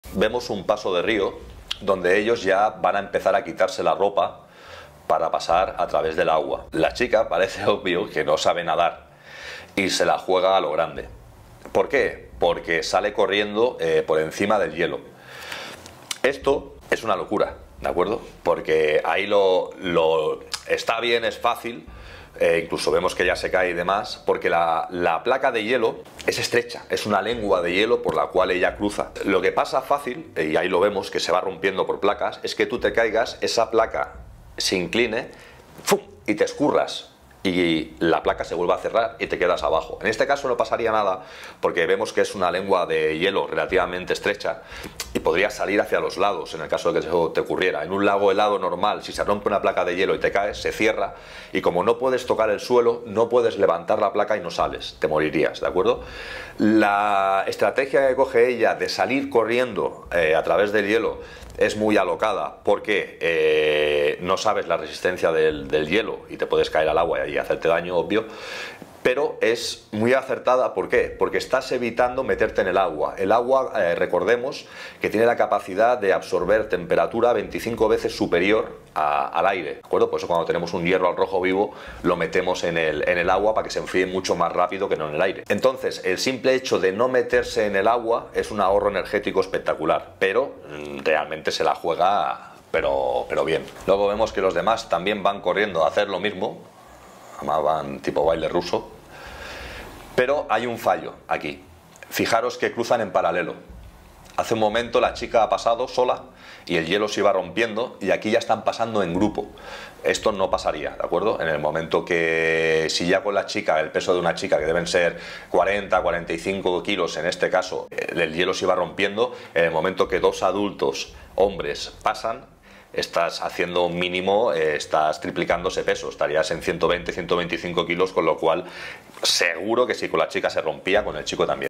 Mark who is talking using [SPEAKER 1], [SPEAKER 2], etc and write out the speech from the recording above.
[SPEAKER 1] Vemos un paso de río donde ellos ya van a empezar a quitarse la ropa para pasar a través del agua. La chica parece obvio que no sabe nadar y se la juega a lo grande. ¿Por qué? Porque sale corriendo por encima del hielo. Esto es una locura, ¿de acuerdo? Porque ahí está bien, es fácil. Incluso vemos que ya se cae y demás, porque la placa de hielo es estrecha, es una lengua de hielo por la cual ella cruza. Lo que pasa fácil, y ahí lo vemos que se va rompiendo por placas, es que tú te caigas, esa placa se incline, ¡fum!, y te escurras. Y la placa se vuelve a cerrar y te quedas abajo. En este caso no pasaría nada porque vemos que es una lengua de hielo relativamente estrecha y podría salir hacia los lados en el caso de que eso te ocurriera. En un lago helado normal, si se rompe una placa de hielo y te caes, se cierra y como no puedes tocar el suelo, no puedes levantar la placa y no sales, te morirías, ¿de acuerdo? La estrategia que coge ella de salir corriendo a través del hielo es muy alocada porque no sabes la resistencia del hielo y te puedes caer al agua y hacerte daño, obvio, pero es muy acertada. ¿Por qué? Porque estás evitando meterte en el agua. El agua, recordemos, que tiene la capacidad de absorber temperatura 25 veces superior al aire, ¿de acuerdo? Por eso cuando tenemos un hierro al rojo vivo lo metemos en el agua para que se enfríe mucho más rápido que no en el aire. Entonces, el simple hecho de no meterse en el agua es un ahorro energético espectacular, pero realmente se la juega pero bien. Luego vemos que los demás también van corriendo a hacer lo mismo, van tipo baile ruso, pero hay un fallo aquí. Fijaros que cruzan en paralelo. Hace un momento la chica ha pasado sola y el hielo se iba rompiendo y aquí ya están pasando en grupo. Esto no pasaría, ¿de acuerdo? En el momento que, si ya con la chica, el peso de una chica, que deben ser 40, 45 kilos en este caso, el hielo se iba rompiendo, en el momento que dos adultos, hombres, pasan, estás haciendo un mínimo, estás triplicando ese peso, estarías en 120, 125 kilos, con lo cual seguro que si con la chica se rompía, con el chico también.